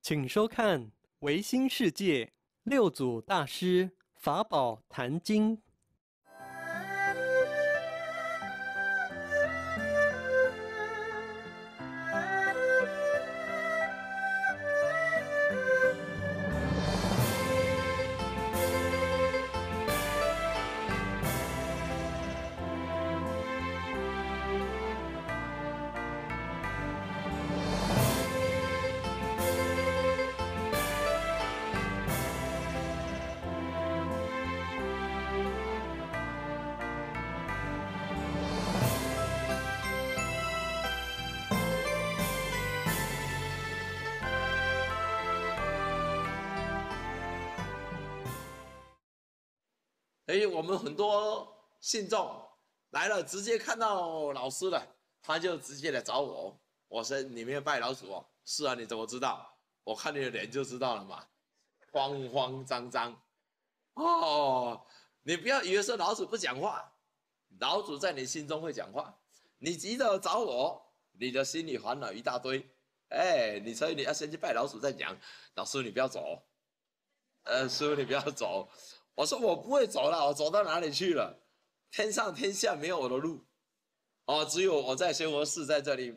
请收看维新世界六祖大师法宝坛经。 我们很多信众来了，直接看到老师了，他就直接来找我。我说：“你没有拜老祖哦？”“是啊，你怎么知道？”“我看你的脸就知道了嘛，慌慌张张。”“哦，你不要以为是老祖不讲话，老祖在你心中会讲话。你急着找我，你的心里烦恼一大堆。所以你要先去拜老祖再讲。老师你不要走，师父你不要走。”我说我不会走了，我走到哪里去了？天上天下没有我的路，只有我在修佛寺在这里。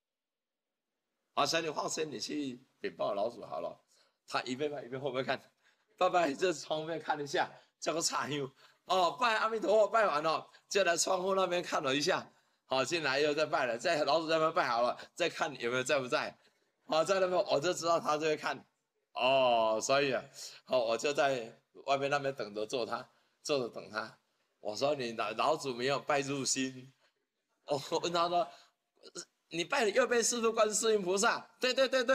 所以你放心，你去禀报老祖好了。他一边拜一边会不会看？拜拜，就窗边看一下，叫个插香。拜阿弥陀佛，拜完了就来窗户那边看了一下。进来又再拜了，在老祖那边拜好了，再看有没有在不在。在那边我就知道他就会看。所以我就在外面那边等着坐着等他。我说你老祖没有拜入心。我问他说，你拜的右边是不是观世音菩萨？对，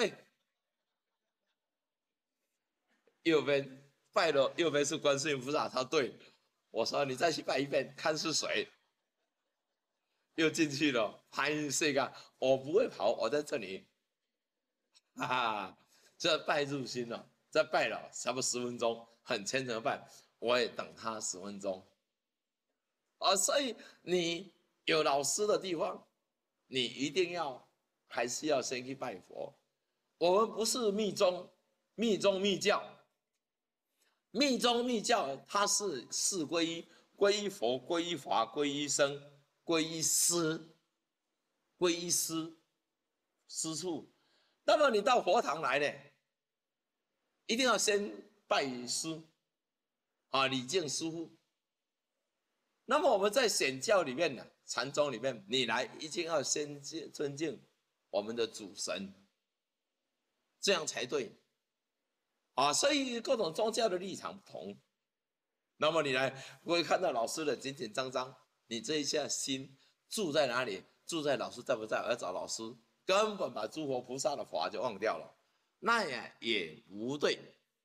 右边拜了右边是观世音菩萨，他对。我说你再去拜一遍，看是谁。又进去了，拍这个我不会跑，我在这里。这拜入心了，这拜了差不多10分钟，很虔诚的拜，我也等他10分钟。所以你有老师的地方，你一定还是要先去拜佛。我们不是密宗密教，它是4皈依：皈依佛、皈依法、皈依僧、皈依师，皈依师处。那么你到佛堂来呢，一定要先拜师，礼敬师父。那么我们在显教里面呢，禅宗里面，你来一定要先尊敬我们的主神，这样才对。所以各种宗教的立场不同。那么你来不会看到老师的紧紧张张，你这一下心住在哪里？住在老师在不在？我要找老师。根本把诸佛菩萨的法就忘掉了，那也不对。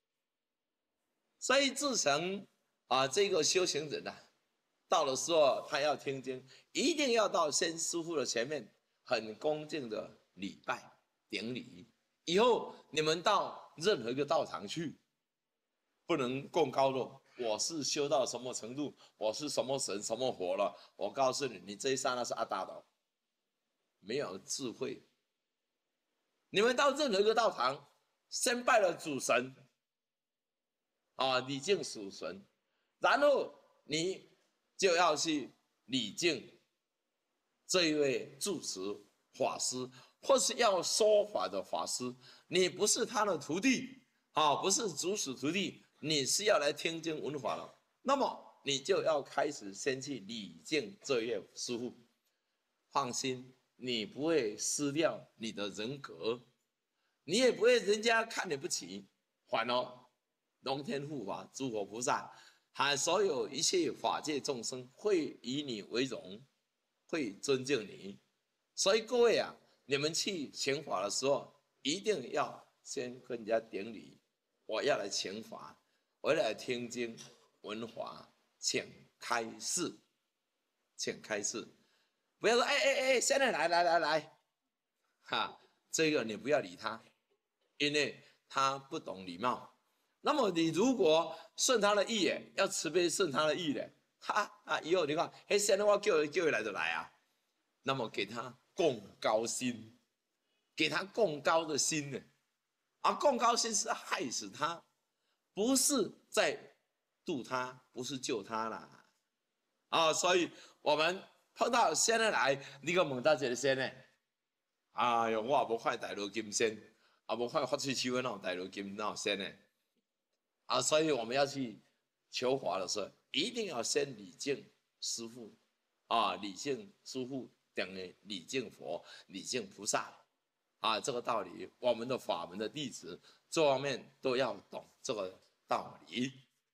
所以自成这个修行人到的时候他要听经，一定要到先师父的前面，很恭敬的礼拜顶礼。以后你们到任何一个道场去，不能更高了。我是修到什么程度，我是什么神什么佛了，我告诉你，你这一刹那是阿达的，没有智慧。你们到任何一个道场，先拜了主神，礼敬主神，然后你就要去礼敬这一位住持法师，或是要说法的法师。你不是他的徒弟，不是主使徒弟，你是要来听经闻法了。那么你就要开始先去礼敬这位师父。放心，你不会失掉你的人格，你也不会人家看你不起，反而龙天护法、诸佛菩萨，还所有一切法界众生会以你为荣，会尊敬你。所以各位你们去请法的时候，一定要先跟人家顶礼，我要来请法，我要来听经闻法，请开示，请开示。不要说现在来，这个你不要理他，因为他不懂礼貌。那么你如果顺他的意，要慈悲顺他的意呢，以后你看，现在我叫他来就来那么给他供高心，给他供高的心呢， 共高兴是害死他，不是在度他，不是救他啦。所以我们碰到仙人来，你个问到一个仙呢？哎呦，我也无看大罗金仙，也无看发出手的那种大罗金那种仙呢。所以我们要去求法的时候，一定要先礼敬师父，礼敬师父等于礼敬佛、礼敬菩萨。这个道理，我们的法门的弟子，这方面都要懂这个道理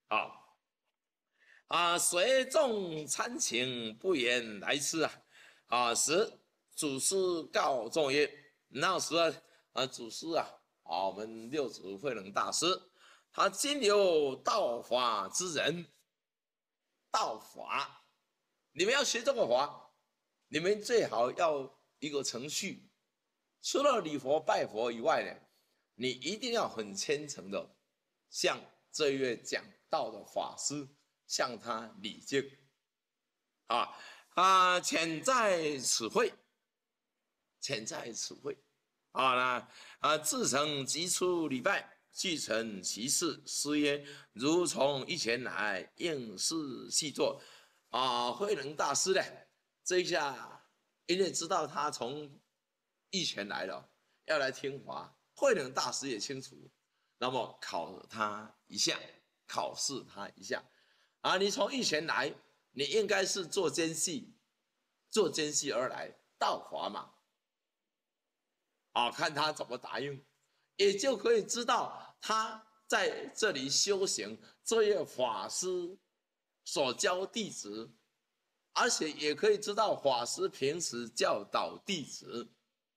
随众参请，不言来迟时祖师告众曰：那时祖师我们六祖慧能大师，他今有道法之人，道法，你们要学这个法，你们最好要一个程序。除了礼佛拜佛以外呢，你一定要很虔诚的向这一位讲道的法师向他礼敬潜在此会，潜在此会自诚即出礼拜，具成其事。师曰：如从一前来，应是细作慧能大师呢，这一下因为知道他从一前来了，要来听法，慧能大师也清楚，那么考他一下，考试他一下你从一前来，你应该是做奸细而来道法嘛看他怎么答应，也就可以知道他在这里修行，这位法师所教弟子，而且也可以知道法师平时教导弟子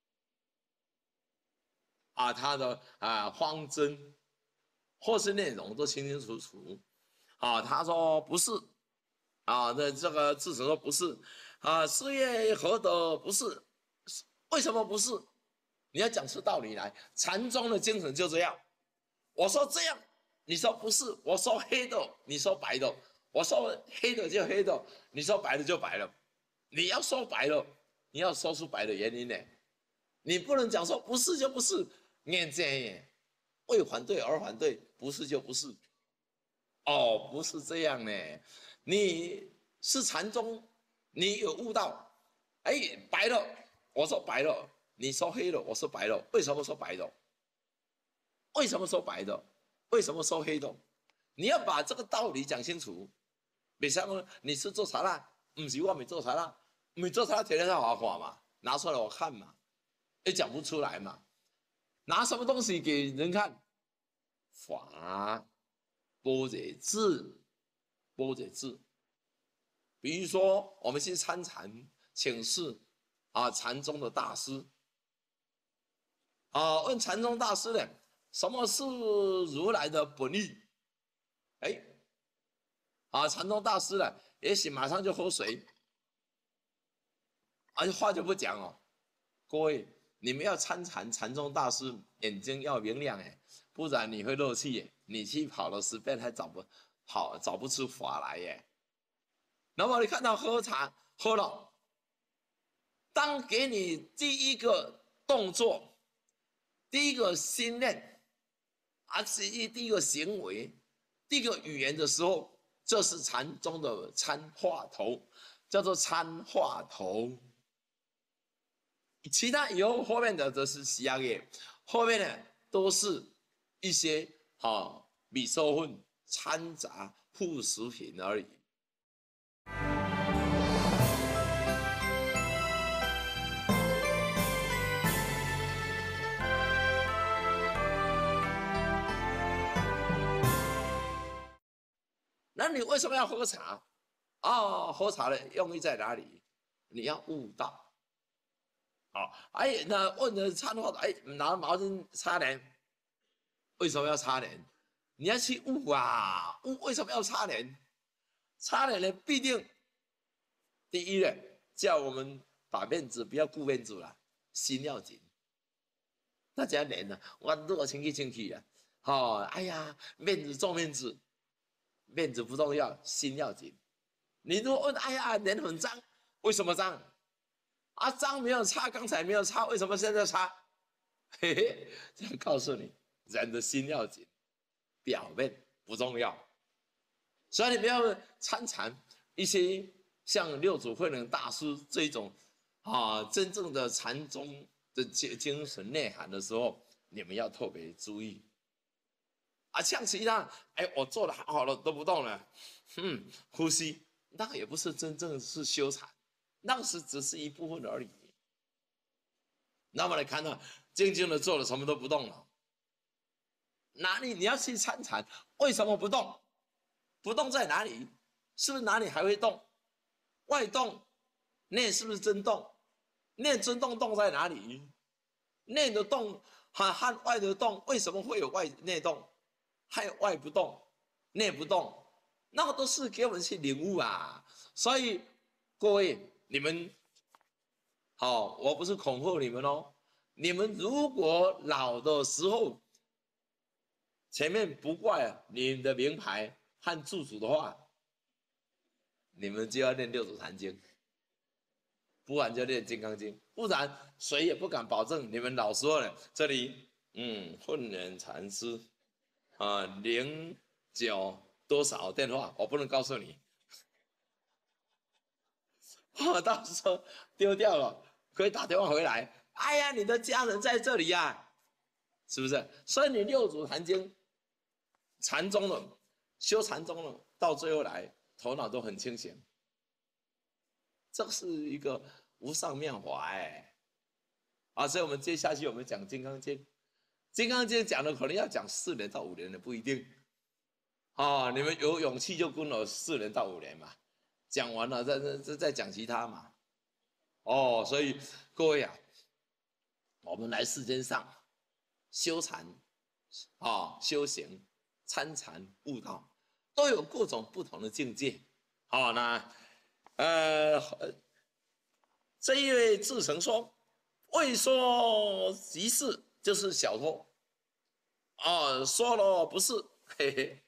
他的方针或是内容都清清楚楚他说不是那这个智者说不是师曰何得不是？为什么不是？你要讲出道理来，禅宗的精神就这样。我说这样，你说不是；我说黑的，你说白的；我说黑的就黑的，你说白的就白了。你要说白了，你要说出白的原因呢，你不能讲说不是就不是。念这样，为反对而反对，不是就不是。不是这样呢。你是禅宗，你有悟道，白了，我说白了，你说黑了，我说白了，为什么说白的？为什么说白的？为什么说黑的？你要把这个道理讲清楚。别像你是做茶啦，不是我没做茶啦，没做茶天天在画画嘛，拿出来我看嘛，也讲不出来嘛。拿什么东西给人看？法，般若智，般若智。比如说，我们去参禅，请示禅宗的大师问禅宗大师呢，什么是如来的本意？禅宗大师呢，也许马上就喝水，话就不讲哦。各位，你们要参禅，禅宗大师眼睛要明亮不然你会漏气你去跑了10遍还找不出法来那么你看到喝茶喝了，当给你第一个动作、第一个心念第一个行为、第一个语言的时候，这是禅宗的参话头，叫做参话头。其他以后面的则是西洋业，后面呢都是一些米寿粉掺杂副食品而已。那你为什么要喝茶？喝茶的用意在哪里？你要悟道。那问了参话，拿毛巾擦脸，为什么要擦脸？你要去悟悟为什么要擦脸？擦脸呢，必定第一呢，叫我们把面子不要顾面子了，心要紧。大家脸呢，我如果清气面子重面子，面子不重要，心要紧。你如果问，脸很脏，为什么脏？脏没有擦，刚才没有擦，为什么现在擦？这样告诉你， 人的心要紧，表面不重要。所以你不要参禅一些像六祖慧能大师这一种真正的禅宗的精神内涵的时候，你们要特别注意。像其他，我做的好了都不动了，呼吸，那个也不是真正是修禅，那个是只是一部分而已。那么来看呢，静静的做了，什么都不动了，哪里你要去参禅？为什么不动？不动在哪里？是不是哪里还会动？外动，内是不是真动？内真动在哪里？内的动和外的动，为什么会有外内动？还有外不动，内不动，那个都是给我们去领悟啊。所以各位，你们我不是恐吓你们哦。你们如果老的时候，前面不挂你们的名牌和住址的话，你们就要念六祖坛经，不然就念金刚经，不然谁也不敢保证你们老时候呢。这里混人禅师09多少电话，我不能告诉你，到时候丢掉了，可以打电话回来。哎呀，你的家人在这里呀，是不是？所以你六祖坛经，禅宗的修禅宗的，到最后来头脑都很清醒。这是一个无上妙法所以我们接下去我们讲《金刚经》，《金刚经》讲的可能要讲4年到5年的，不一定。你们有勇气就跟我4年到5年嘛，讲完了再讲其他嘛。所以各位我们来世间上修禅修行、参禅、悟道，都有各种不同的境界。那这一位智澄说，未说即是，就是小偷说了不是，嘿嘿。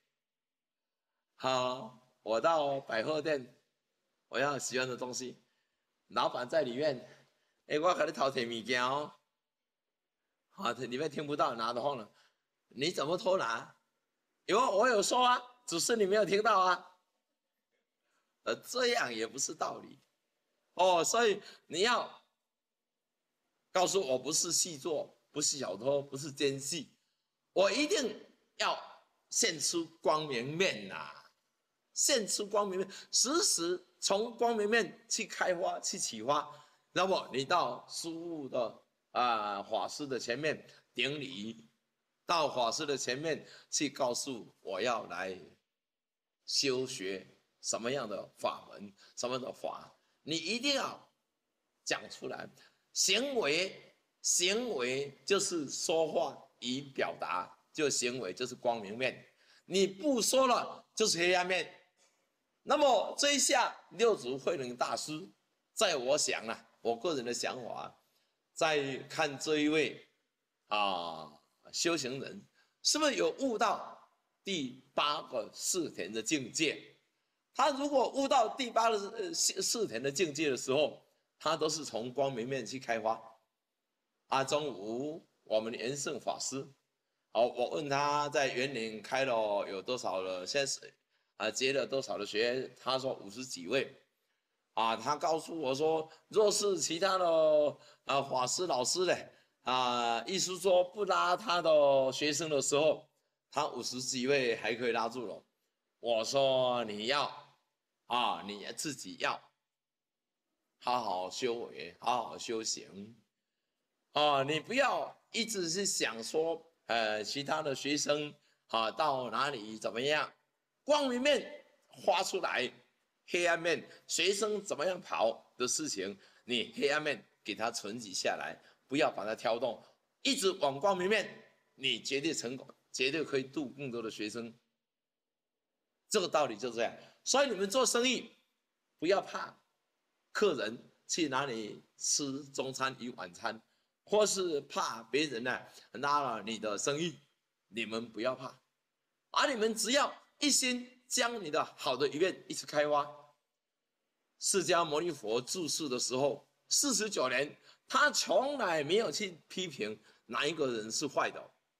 好，我到百货店，我要喜欢的东西，老板在里面，我给你偷摕物件哦，里面听不到，拿的话呢，你怎么偷拿？因为我有说啊，只是你没有听到啊。这样也不是道理所以你要告诉我不是细作，不是小偷，不是奸细，我一定要现出光明面现出光明面，时时从光明面去开花，去启发。那么你到师父的法师的前面顶礼，到法师的前面去告诉我要来修学什么样的法门，什么样的法，你一定要讲出来。行为就是说话与表达，就行为就是光明面，你不说了就是黑暗面。那么这一下六祖慧能大师，在我想我个人的想法，在看这一位修行人是不是有悟到第8个四田的境界。他如果悟到第8个四田的境界的时候，他都是从光明面去开发。中午我们的延圣法师，我问他在园林开了有多少了，现在是结了多少的学，他说50几位。他告诉我说，若是其他的法师老师呢，意思说不拉他的学生的时候，他50几位还可以拉住了。我说你你自己要好好修为，好好修行你不要一直是想说其他的学生到哪里怎么样，光明面画出来，黑暗面学生怎么样跑的事情，你黑暗面给他存记下来，不要把它挑动，一直往光明面，你绝对成功，绝对可以度更多的学生。这个道理就这样。所以你们做生意不要怕客人去哪里吃中餐与晚餐，或是怕别人拉了你的生意，你们不要怕，你们只要一心将你的好的一面一直开发。释迦牟尼佛住世的时候49年，他从来没有去批评哪一个人是坏的，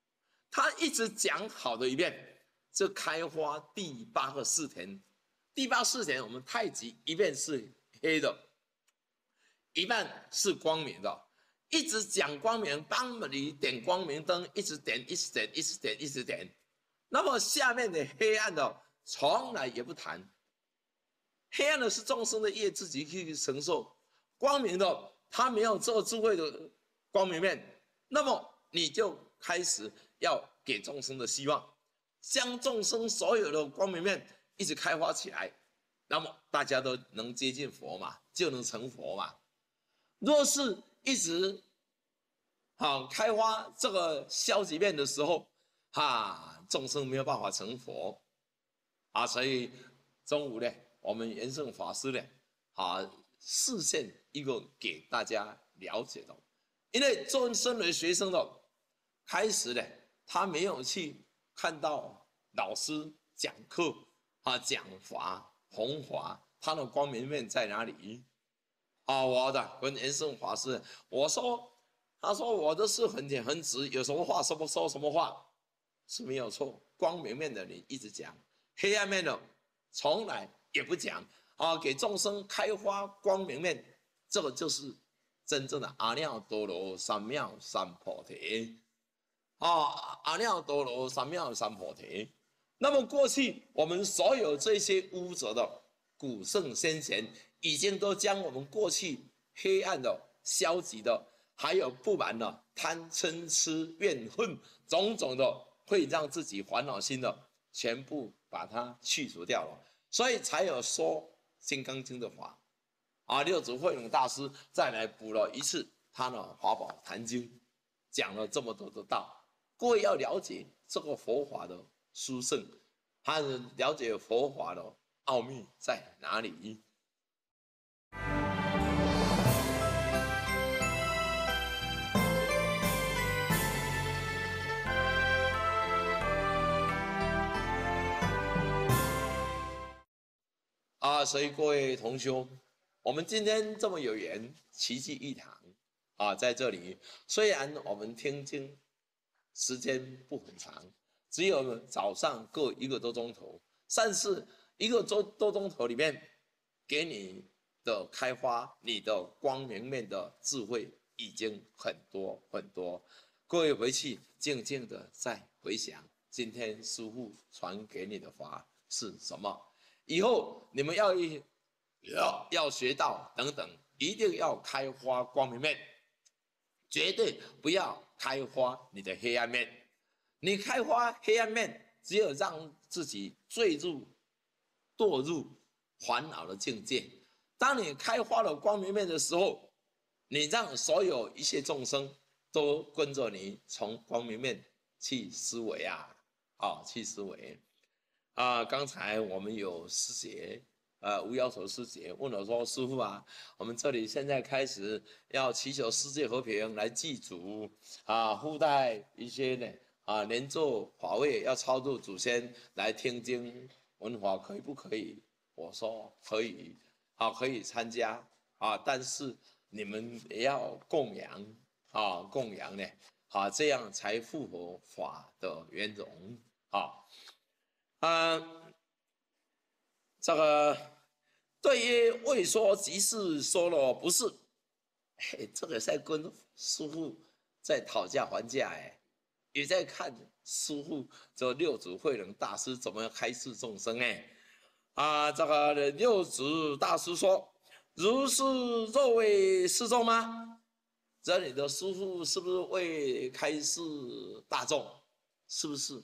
他一直讲好的一遍，这开花第8个4田，第8、4田我们太极一边是黑的，一半是光明的，一直讲光明，帮你点光明灯，一直点，一直点，一直点，一直点。那么下面的黑暗的从来也不谈，黑暗的是众生的业自己去承受，光明的他没有做智慧的光明面，那么你就开始要给众生的希望，将众生所有的光明面一直开花起来，那么大家都能接近佛嘛，就能成佛嘛。若是一直开花这个消极面的时候，众生没有办法成佛所以中午呢，我们圆圣法师呢示现一个给大家了解的，因为身为学生的开始呢，他没有去看到老师讲课讲法弘法，他的光明面在哪里我的跟圆圣法师他说我的是很简很直，有什么话说什么话是没有错，光明面的你一直讲，黑暗面的从来也不讲给众生开花光明面，这个就是真正的阿耨多罗三藐三菩提阿耨多罗三藐三菩提。那么过去我们所有这些污浊的古圣先贤，已经都将我们过去黑暗的、消极的，还有不满的、贪嗔痴怨恨种种的，会让自己烦恼心的，全部把它去除掉了，所以才有说《金刚经》的法六祖慧能大师再来补了一次他的《华宝坛经》，讲了这么多的道。各位要了解这个佛法的殊胜，还有了解佛法的奥秘在哪里。所以各位同修，我们今天这么有缘齐聚一堂在这里，虽然我们听经时间不很长，只有早上各1个多钟头，但是1个多钟头里面给你的开花，你的光明面的智慧已经很多很多。各位回去静静的再回想，今天师父传给你的法是什么，以后你们要学到等等，一定要开花光明面，绝对不要开花你的黑暗面。你开花黑暗面，只有让自己堕入烦恼的境界。当你开花了光明面的时候，你让所有一切众生都跟着你从光明面去思维去思维刚才我们有师姐无要求师姐问我说：“师父我们这里现在开始要祈求世界和平，来祭祖附带一些呢连做法会要超度祖先来听经闻法，可以不可以？”我说可以可以参加但是你们也要供养供养呢这样才符合法的圆融这个对于未说即是说了不是，这个在跟师父在讨价还价也在看师父这六祖慧能大师怎么样开示众生这个六祖大师说：“如是若为示众吗？”这里的师父是不是为开示大众？是不是？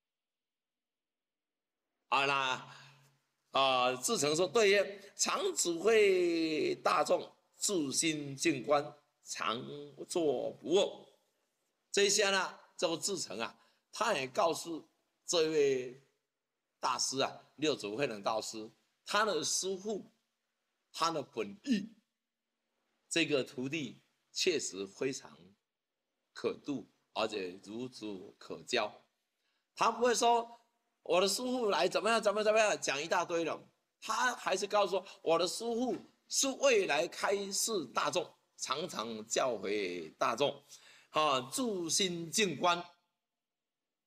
自成说对耶，常指挥大众，自心静观，常作不恶。这些呢，这个自成他也告诉这位大师六祖慧能大师，他的师父，他的本意，这个徒弟确实非常可度，而且孺子可教。他不会说我的师父来怎么样讲一大堆了，他还是告诉说我的师父是未来开示大众，常常教诲大众，住心静观。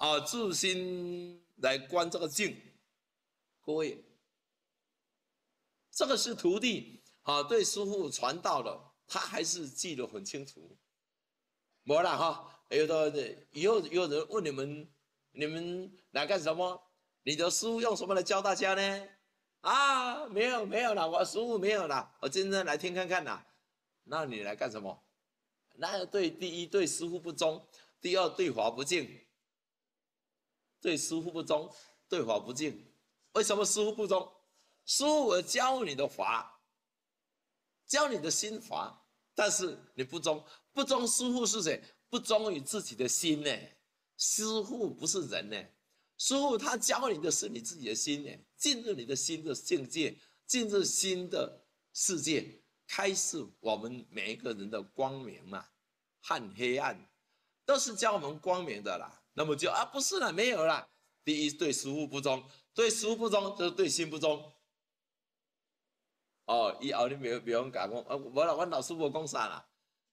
自心来观这个境。各位，这个是徒弟对师父传道的，他还是记得很清楚。没啦哈，以后有人问你们来干什么？你的师父用什么来教大家呢？没有啦，我师父没有啦，我今天来听看看啦。那你来干什么？那第一对师父不忠，第二对法不敬。对师父不忠，对法不敬。为什么师父不忠？师父我教你的法，教你的心法，但是你不忠，不忠师父是谁？不忠于自己的心呢？师父不是人呢，师父他教你的是你自己的心呢，进入你的心的境界，进入新的世界，开始我们每一个人的光明嘛，和黑暗都是教我们光明的啦。那么就不是了，没有啦。第一，对师父不忠，对师父不忠就是对心不忠。以后你不用讲我老师父讲啥啦？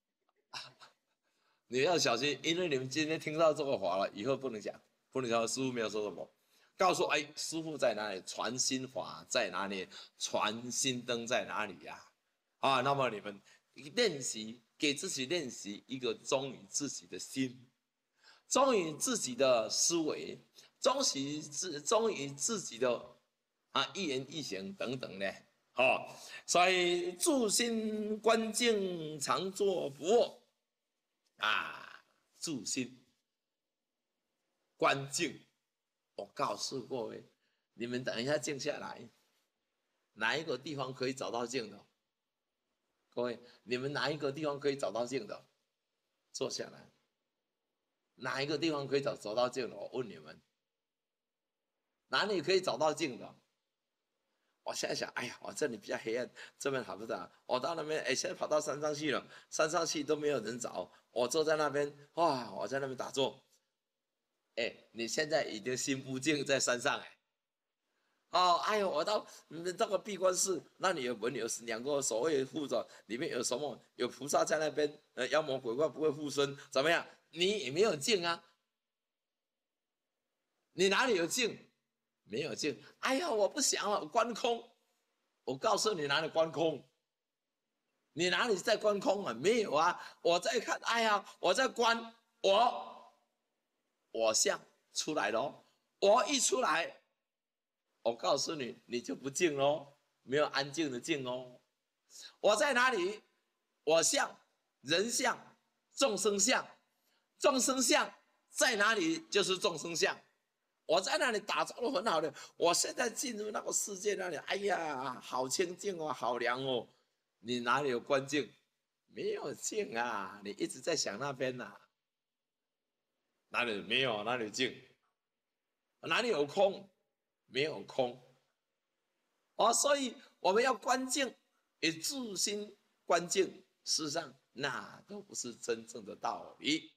你要小心，因为你们今天听到这个话了，以后不能讲师父没有说什么，告诉师父在哪里，传心法在哪里，传心灯在哪里呀？那么你们练习，给自己练习一个忠于自己的心，忠于自己的思维，忠于自己的一言一行等等呢。所以住心观境，常坐不卧。住心观境，我告诉各位，你们等一下静下来，哪一个地方可以找到静的？各位，你们哪一个地方可以找到静的？坐下来，哪一个地方可以找到静的？我问你们，哪里可以找到静的？我现在想，我这里比较黑暗，这边好不得。我到那边，现在跑到山上去了，山上去都没有人找，我坐在那边，我在那边打坐。你现在已经心不静在山上我到这个闭关寺，那里有两个所谓护着，里面有什么？有菩萨在那边，妖魔鬼怪不会附身，怎么样？你也没有静啊，你哪里有静？没有静。我不想了，观空。我告诉你哪里观空？你哪里在观空啊？没有啊，我在看。我在观我相出来了，我一出来，我告诉你，你就不静咯，没有安静的静哦。我在哪里？我相、人相、众生相，众生相在哪里？就是众生相。我在那里打造的很好的，我现在进入那个世界那里，好清净哦，好凉哦。你哪里有观境？没有静啊，你一直在想那边呐。哪里没有？哪里静？哪里有空？没有空。所以我们要观境，也自心观境，事实上那都不是真正的道理。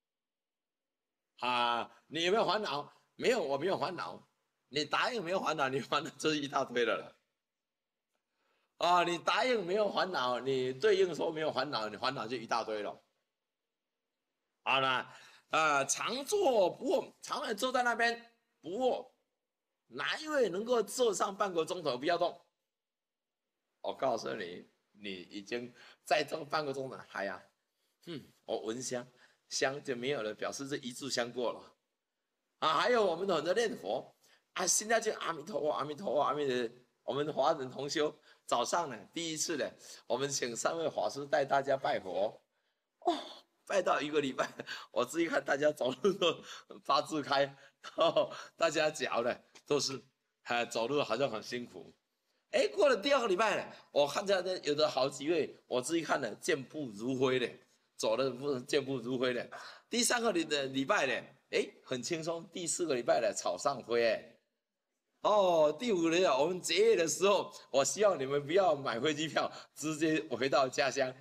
你有没有烦恼？没有，我没有烦恼。你答应没有烦恼，你烦恼就是一大堆了。你答应没有烦恼，你对应说没有烦恼，你烦恼就一大堆了。好了，常坐不卧，常人坐在那边不卧，哪一位能够坐上半个钟头不要动？我告诉你，你已经在这半个钟头，我闻香，香就没有了，表示这一炷香过了。还有我们的很多念佛现在就阿弥陀佛，阿弥陀佛，阿弥陀佛。我们华人同修早上呢，第一次呢，我们请3位法师带大家拜佛，拜到1个礼拜，我自己看大家走路都八字开，大家脚呢都是走路好像很辛苦。过了第2个礼拜呢，我看见有的好几位，我自己看了健步如飞的，走的健步如飞的。第3个礼拜呢，很轻松。第4个礼拜呢，草上飞第5年我们结业的时候，我希望你们不要买飞机票，直接回到家乡。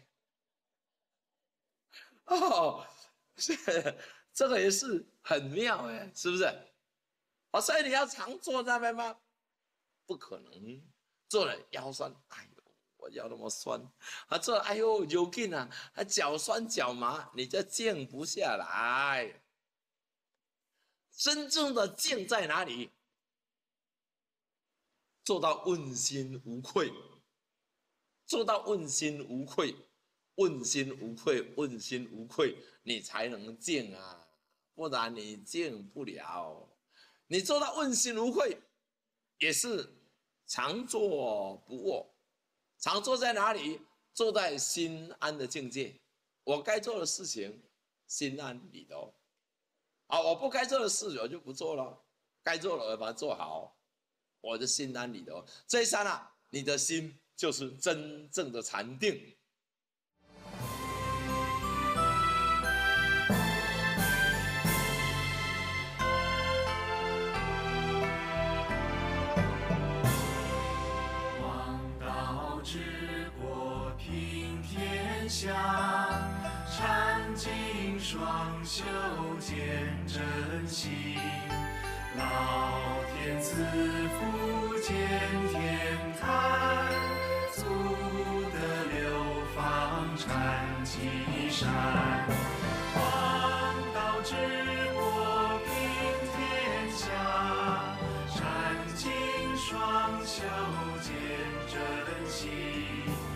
这个也是很妙是不是？所以你要常坐那边吗？不可能，坐了腰酸，我腰那么酸，坐了有劲啊，脚酸脚麻，你就静不下来。 真正的敬在哪里？做到问心无愧，做到问心无愧，问心无愧，问心无愧，你才能敬啊，不然你敬不了。你做到问心无愧，也是常坐不卧。常坐在哪里？坐在心安的境界。我该做的事情，心安理得。我不该做的事，我就不做了。该做的我把它做好，我的心安理得。这一刹那，你的心就是真正的禅定。 禅静双修见真心，老天赐福见天坛，足得流芳禅机山。王道治国平天下，禅静双修见真心。